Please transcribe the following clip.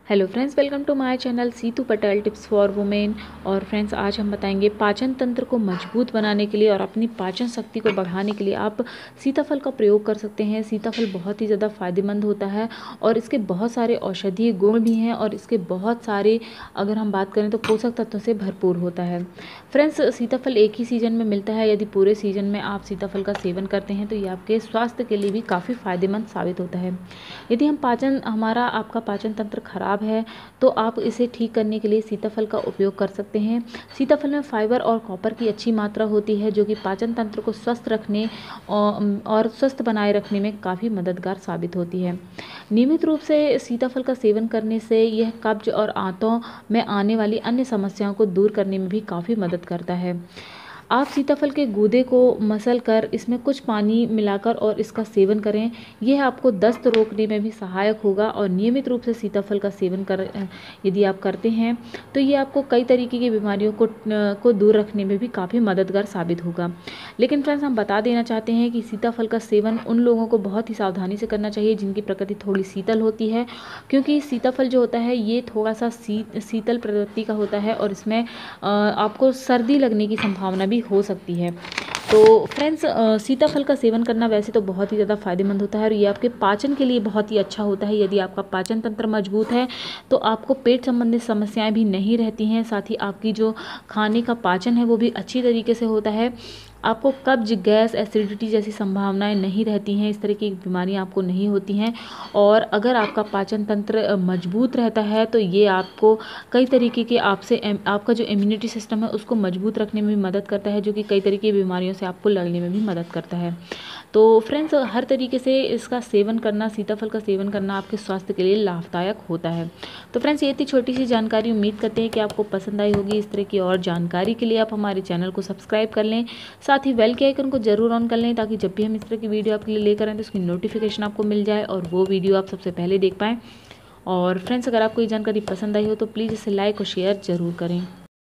Hello friends, welcome to my channel Situ Patel tips for women. और friends, आज हम बताएंगे पाचन तंत्र को मजबूत बनाने के लिए और अपनी पाचन शक्ति को बढ़ाने के लिए आप सीताफल का प्रयोग कर सकते हैं। सीताफल बहुत ही ज़्यादा फायदेमंद होता है और इसके बहुत सारे औषधीय गुण भी हैं और इसके बहुत सारे, अगर हम बात करें तो पोषक तत्वों से भरपूर होता है। फ्रेंड्स, सीताफल एक ही सीज़न में मिलता है। यदि पूरे सीज़न में आप सीताफल का सेवन करते हैं तो ये आपके स्वास्थ्य के लिए भी काफ़ी फायदेमंद साबित होता है। यदि आपका पाचन तंत्र खराब है तो आप इसे ठीक करने के लिए सीताफल का उपयोग कर सकते हैं। सीताफल में फाइबर और कॉपर की अच्छी मात्रा होती है जो कि पाचन तंत्र को स्वस्थ रखने और स्वस्थ बनाए रखने में काफ़ी मददगार साबित होती है। नियमित रूप से सीताफल का सेवन करने से यह कब्ज और आंतों में आने वाली अन्य समस्याओं को दूर करने में भी काफ़ी मदद करता है। आप सीताफल के गूदे को मसल कर इसमें कुछ पानी मिलाकर और इसका सेवन करें। यह आपको दस्त रोकने में भी सहायक होगा और नियमित रूप से सीताफल का सेवन यदि आप करते हैं तो ये आपको कई तरीके की बीमारियों को दूर रखने में भी काफ़ी मददगार साबित होगा। लेकिन फ्रेंड्स, हम बता देना चाहते हैं कि सीताफल का सेवन उन लोगों को बहुत ही सावधानी से करना चाहिए जिनकी प्रकृति थोड़ी शीतल होती है, क्योंकि सीताफल जो होता है ये थोड़ा सा शीतल प्रवृत्ति का होता है और इसमें आपको सर्दी लगने की संभावना भी हो सकती है। तो फ्रेंड्स, सीताफल का सेवन करना वैसे तो बहुत ही ज़्यादा फायदेमंद होता है और ये आपके पाचन के लिए बहुत ही अच्छा होता है। यदि आपका पाचन तंत्र मजबूत है तो आपको पेट संबंधित समस्याएं भी नहीं रहती हैं। साथ ही आपकी जो खाने का पाचन है वो भी अच्छी तरीके से होता है। आपको कब्ज, गैस, एसिडिटी जैसी संभावनाएं नहीं रहती हैं। इस तरह की बीमारियां आपको नहीं होती हैं। और अगर आपका पाचन तंत्र मजबूत रहता है तो ये आपको कई तरीके के आपका जो इम्यूनिटी सिस्टम है उसको मजबूत रखने में भी मदद करता है, जो कि कई तरीके की बीमारियों से आपको लड़ने में भी मदद करता है। तो फ्रेंड्स, हर तरीके से इसका सेवन करना, सीताफल का सेवन करना आपके स्वास्थ्य के लिए लाभदायक होता है। तो फ्रेंड्स, ये थी छोटी सी जानकारी। उम्मीद करते हैं कि आपको पसंद आई होगी। इस तरह की और जानकारी के लिए आप हमारे चैनल को सब्सक्राइब कर लें, साथ ही बेल के आइकन को जरूर ऑन कर लें ताकि जब भी हम इस तरह की वीडियो आपके लिए लेकर आएँ तो उसकी नोटिफिकेशन आपको मिल जाए और वो वीडियो आप सबसे पहले देख पाएँ। और फ्रेंड्स, अगर आपको ये जानकारी पसंद आई हो तो प्लीज़ इसे लाइक और शेयर ज़रूर करें।